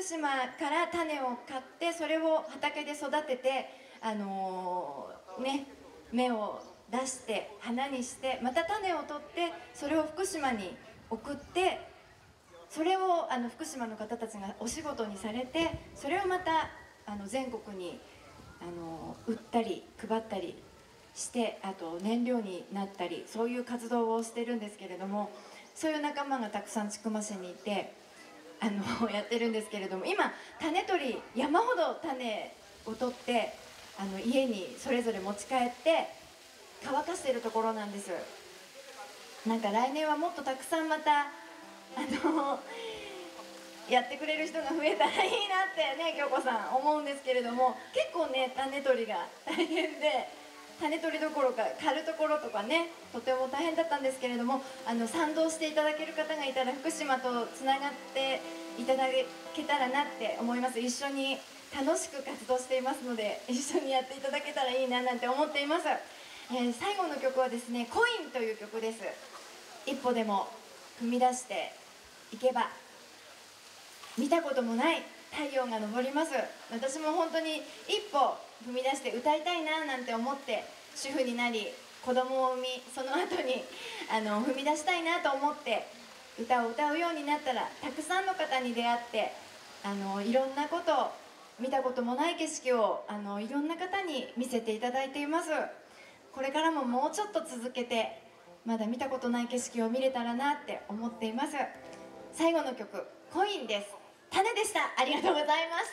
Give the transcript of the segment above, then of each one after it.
島から種を買ってそれを畑で育てて芽を出して花にしてまた種を取ってそれを福島に送ってそれを福島の方たちがお仕事にされてそれをまた全国に売ったり配ったりしてあと燃料になったりそういう活動をしてるんですけれどもそういう仲間がたくさん千曲市にいてやってるんですけれども今種取り山ほど種を取って家にそれぞれ持ち帰って乾かしてるところなんです。なんか来年はもっとたくさんまたやってくれる人が増えたらいいなってね京子さん思うんですけれども結構ね種取りが大変で種取りどころか刈るところとかねとても大変だったんですけれども賛同していただける方がいたら福島とつながっていただけたらなって思います。一緒に楽しく活動していますので一緒にやっていただけたらいいななんて思っています。最後の曲はですね「コイン」という曲です。一歩でも踏み出していけば見たこともない太陽が昇ります。私も本当に一歩踏み出して歌いたいななんて思って主婦になり子供を産みその後に踏み出したいなと思って歌を歌うようになったらたくさんの方に出会っていろんなこと見たこともない景色をいろんな方に見せていただいています。これからももうちょっと続けてまだ見たことない景色を見れたらなって思っています。最後の曲「コイン」です。種でした。ありがとうございました。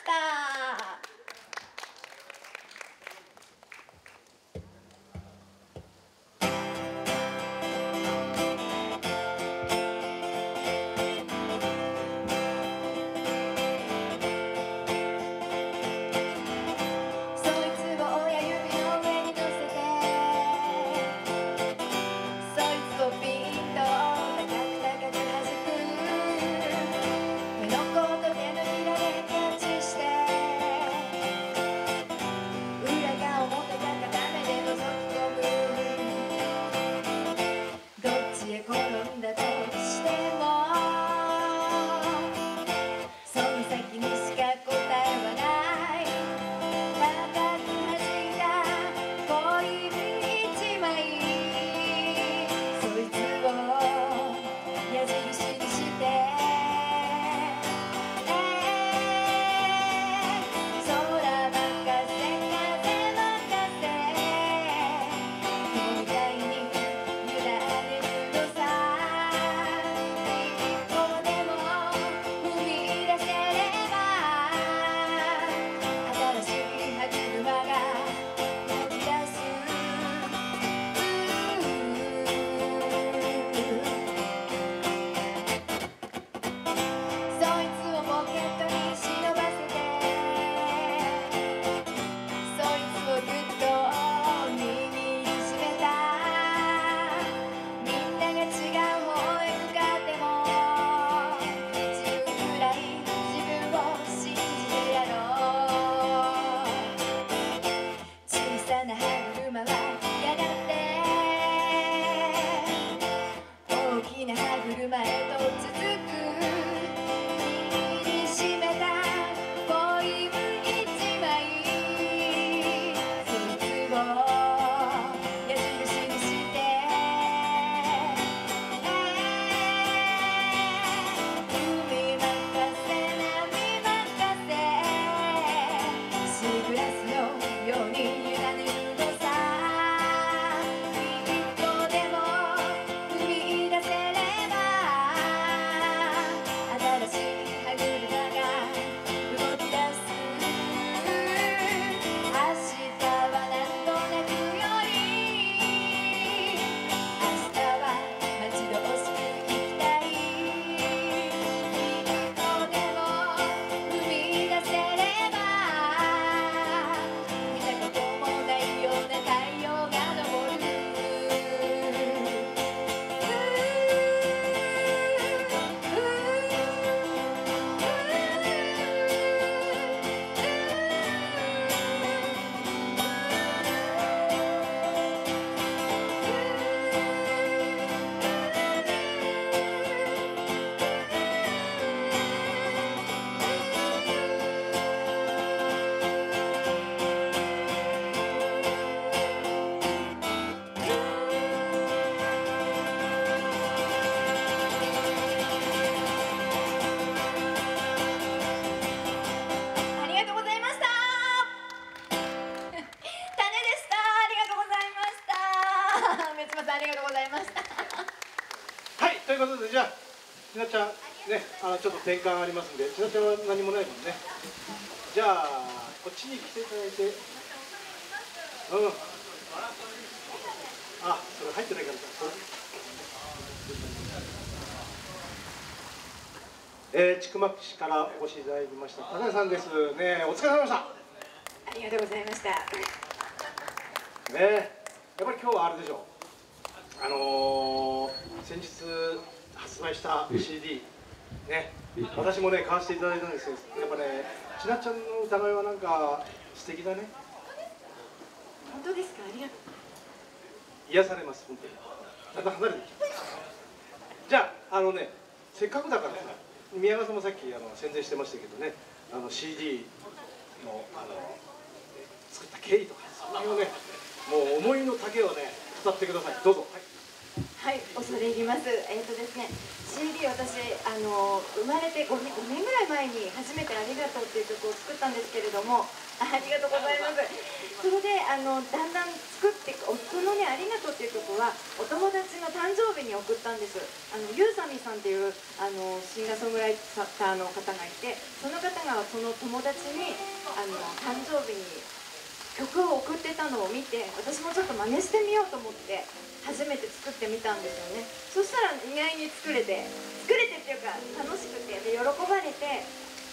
ということで、じゃあちなちゃんね、ちょっと転換ありますんで、ちなちゃんは何もないもんね。じゃあこっちに来ていただいて、あ、それ入ってないからさ。千曲市からお越しいただきました高橋さんですね。お疲れ様でした。 ありがとうございました。 やっぱり今日はあれでしょう。先日発売した CD ね、私もね買わせていただいたんですけど、やっぱね、ちなちゃんの歌声はなんか素敵だね。 本当ですか？ありがとう。 癒されます、本当に。だんだん離れてきた。じゃあせっかくだからさ、宮川さんもさっき宣伝してましたけどね、CD の作った経緯とか、そういうね、もう思いの丈をね語ってください。どうぞ。 はい、恐れ入ります。ですね、CD 私生まれて5年ぐらい前に初めて「ありがとう」っていう曲を作ったんですけれども、ありがとうございます。それでだんだん作っていく、このね「ありがとう」っていう曲はお友達の誕生日に送ったんです。ゆうさみさんっていうシンガーソングライターの方がいて、その方がその友達に誕生日に曲を送ってたのを見て、私もちょっと真似してみようと思って初めて作ってみたんですよね。そしたら意外に作れてっていうか楽しくて、で喜ばれて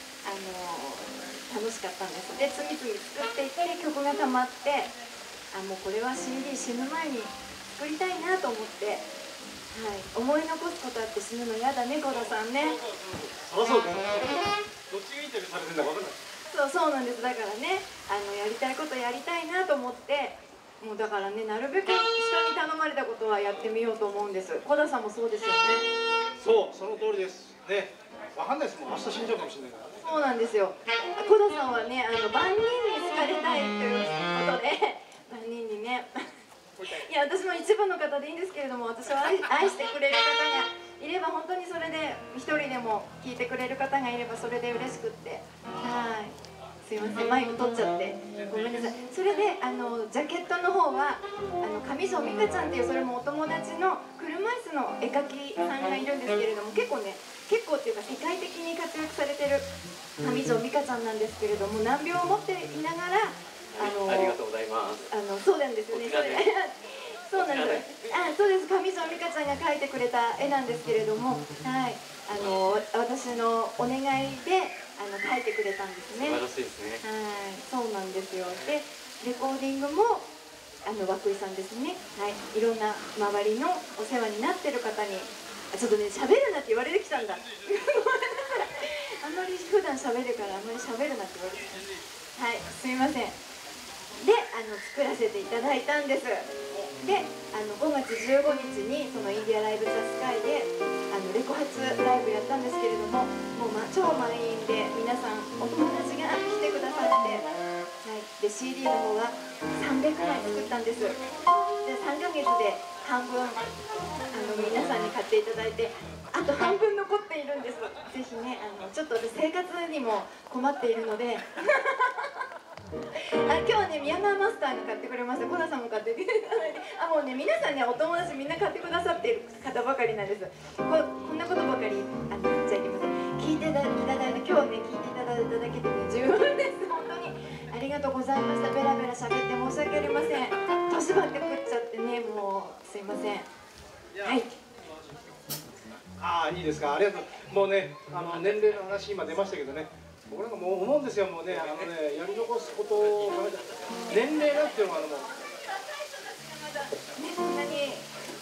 楽しかったんです。で次々作っていって曲がたまって、もうこれは CD 死ぬ前に作りたいなと思って、はい、思い残すことあって死ぬの嫌だね、コロさんね。 そうそうそう、どっちがインタビューされてるんだか分かんない。 そうなんです。だからね、やりたいことやりたいなと思って、もうだからね、なるべく人に頼まれたことはやってみようと思うんです。小田さんもそうですよね。 そう、その通りですね。わかんないですもん、明日死んじゃうかもしれないから。 そうなんですよ。小田さんはね、万人に好かれたいということで万人にねいや、私も一部の方でいいんですけれども、私は愛してくれる方がいれば、本当にそれで一人でも聞いてくれる方がいればそれで嬉しくって、はい、すいません、マイク取っちゃってごめんなさい。それでジャケットの方は上条美香ちゃんっていう、それもお友達の車椅子の絵描きさんがいるんですけれども、結構っていうか世界的に活躍されてる上条美香ちゃんなんですけれども、難病を持っていながらありがとうございます。 そうなんですよね。そうなんです。そうです。上条美香ちゃんが描いてくれた絵なんですけれども、はい、私のお願いで描いてくれたんですね。 素晴らしいですね。 はい、そうなんですよ。で、レコーディングも涌井さんですね。はい、いろんな周りのお世話になってる方に、ちょっとね、喋るなって言われてきたんだ。ごめんなさい。あんまり普段喋るからあんまり喋るなって言われてきた。はい、すみません。で作らせていただいたんです。で5月15日にそのインディアライブザスカイでレコ発ライブやったんですけれども、もう、超満員で皆さんお友達が来てくださって、はい、で CD の方は300枚作ったんです。で3ヶ月で半分皆さんに買っていただいて、あと半分残っているんです。ぜひね、ちょっと私生活にも困っているので今日はね、宮川マスターが買ってくれました。小田さんも買っていただいて、もうね、皆さんね、お友達みんな買ってくださっている方ばかりなんです。こんなことばかり言っちゃいけません。聞いていただいた、今日ね、聞いていただいただけでね、十分です。本当にありがとうございました。ベラベラ喋って申し訳ありません。年ばって食っちゃってね、もうすいません。はい。 いいですか、ありがとう。もうね、年齢の話今出ましたけどね、僕なんかもう思うんですよ。もうね、やり残すことを考えたら年齢なんていうのはそんなに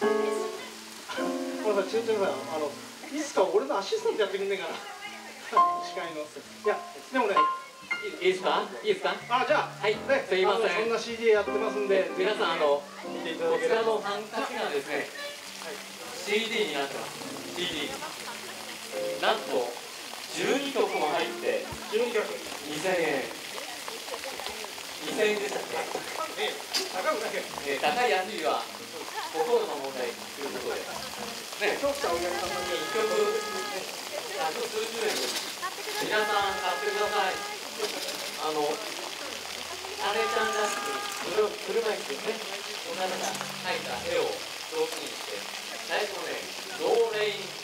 このさ、ちんちゃんさん、いつか俺のアシスタントやってくんねえかな司会の。いや、でもね、 いいですか？いいですか？ じゃあ、 はい、すいません。 そんな CD やってますんで、 皆さん見ていただければ。 こちらのハンカチがですね、CD になってます。CD。なんと12曲も入って 12曲 2000円。2000円でしたっけ？ 高くだけ。 高い安いは心の問題ということで。ね、 今日来たお客様に 1曲1数十円です。皆さん買ってください。あれちゃんらしく、それを車椅子でね、お方が描いた絵を上手にして、最後ね、ローレイン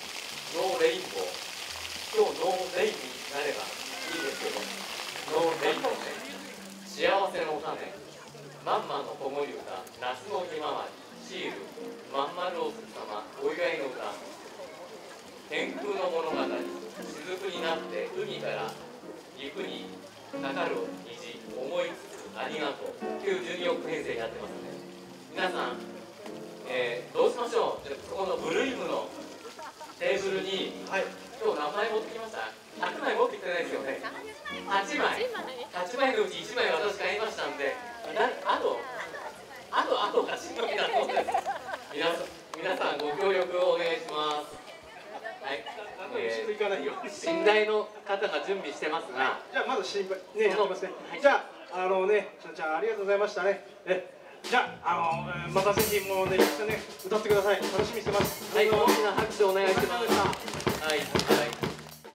天空の物語、雫になって海から陸にかかる虹、思いつつありがとうという12億編成になってますので、皆さん、どうしましょう。ここのブルームのテーブルに、今日何枚持ってきました？ 100 枚持ってきてないですよね。8枚のうち1枚私買いましたんで、あとがしのぎだと思うんです。皆さんご協力をお願いします。はい、信頼の方が準備してますが、 じゃあまず心配ねやってますね。じゃあしのちゃんありがとうございましたね。じゃあまたぜひもうね一緒ね歌ってください。楽しみにしてます。 はい、大きな拍手をお願いします。はい。